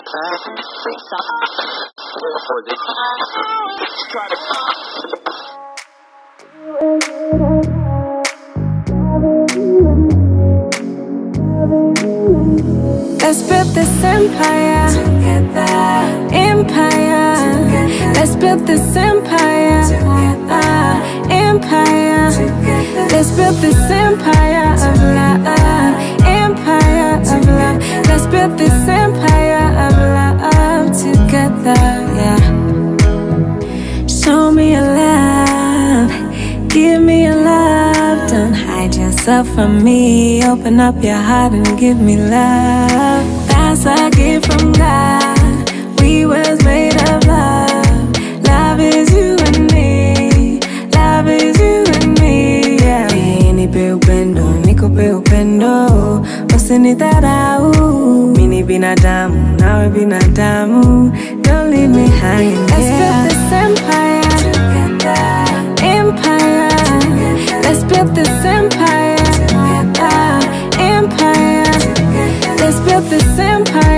Let's build this empire together. Empire together. Let's build this empire together. Empire together. Let's build this empire of love. Empire of love. Let's build this empire of love together. Yeah. Show me your love. Give me your love. Don't hide yourself from me. Open up your heart and give me love. That's a gift from God. We was made of love. Love is you and me. Love is you and me. Yeah. Nipe upendo, nikupe upendo. Usinidharau. Mimi binadamu, nawe binadamu. Don't leave me hanging. Let's build this empire together. Empire. Let's build this empire. Empire. Let's build this empire.